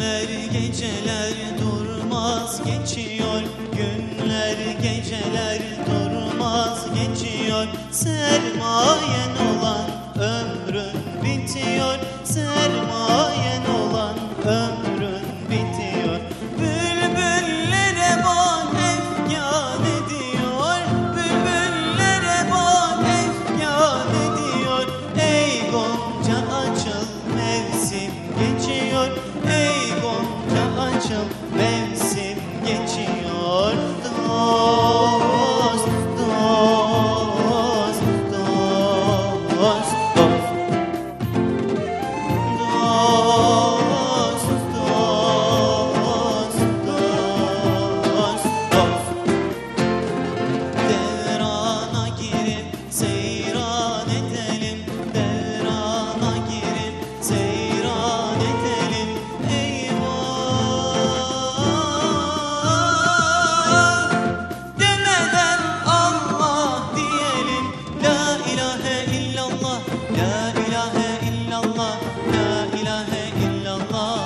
Günler geceler durmaz geçiyor, günler geceler durmaz geçiyor. Sermayen olan ömrün bitiyor, sermayen olan ömrün bitiyor. Bülbüllere bak efkân ediyor, bülbüllere bak efkân ediyor. Ey Gonca açıl mevsim geçiyor, ey Gonca açıl mevsim geçiyor. Dost, dost, dost, dost. Devrana girip seyran edelim, devrana girip seyran edelim. Eyvah demeden Allah diyelim. La ilahe illallah, la ilahe illallah, la ilahe illallah,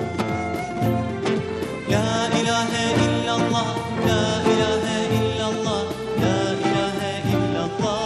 la ilahe illallah, la ilahe illallah, la ilahe illallah.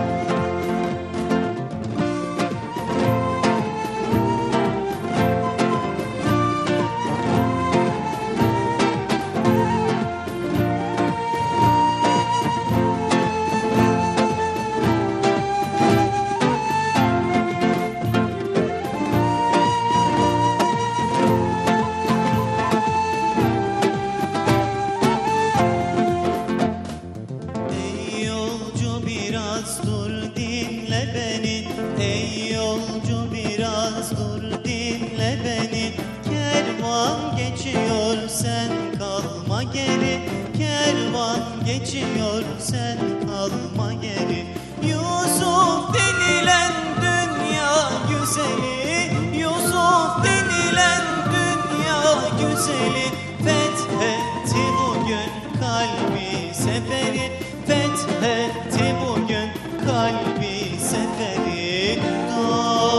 Ey yolcu biraz dur dinle beni, ey yolcu biraz dur dinle beni. Kervan geçiyor sen kalma geri, kervan geçiyor sen kalma geri. Yusuf denilen dünya güzeli, Yusuf denilen dünya güzeli fethetti bugün kalbi seferi, fethetti bugün kalbi seferi.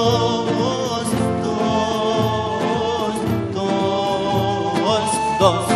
Dost, dost, dost, dost.